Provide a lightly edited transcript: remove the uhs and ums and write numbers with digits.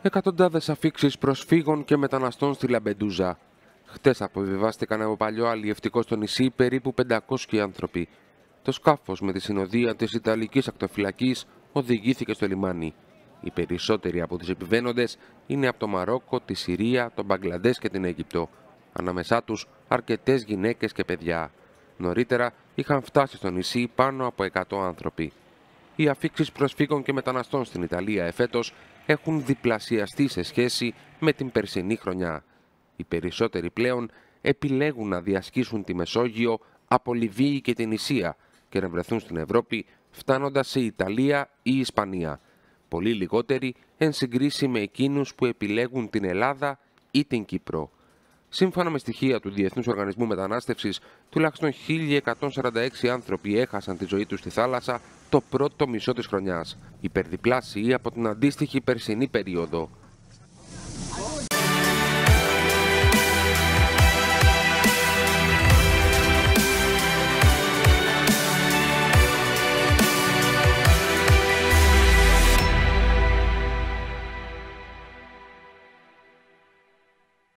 Εκατοντάδες αφίξεις προσφύγων και μεταναστών στη Λαμπεντούζα. Χτες αποβιβάστηκαν από παλιό αλλιευτικό στο νησί περίπου 500 άνθρωποι. Το σκάφος με τη συνοδεία της Ιταλικής ακτοφυλακής οδηγήθηκε στο λιμάνι. Οι περισσότεροι από τους επιβαίνοντες είναι από το Μαρόκο, τη Συρία, τον Μπαγκλαντές και την Αίγυπτο. Ανάμεσά τους αρκετές γυναίκες και παιδιά. Νωρίτερα είχαν φτάσει στο νησί πάνω από 100 άνθρωποι. Οι αφίξεις προσφύγων και μεταναστών στην Ιταλία εφέτος έχουν διπλασιαστεί σε σχέση με την περσινή χρονιά. Οι περισσότεροι πλέον επιλέγουν να διασχίσουν τη Μεσόγειο από Λιβύη και την Ισία και να βρεθούν στην Ευρώπη φτάνοντας σε Ιταλία ή Ισπανία. Πολύ λιγότεροι εν συγκρίση με εκείνους που επιλέγουν την Ελλάδα ή την Κύπρο. Σύμφωνα με στοιχεία του Διεθνούς Οργανισμού Μετανάστευσης, τουλάχιστον 1.146 άνθρωποι έχασαν τη ζωή τους στη θάλασσα το πρώτο μισό της χρονιάς, υπερδιπλάσιοι από την αντίστοιχη περσινή περίοδο.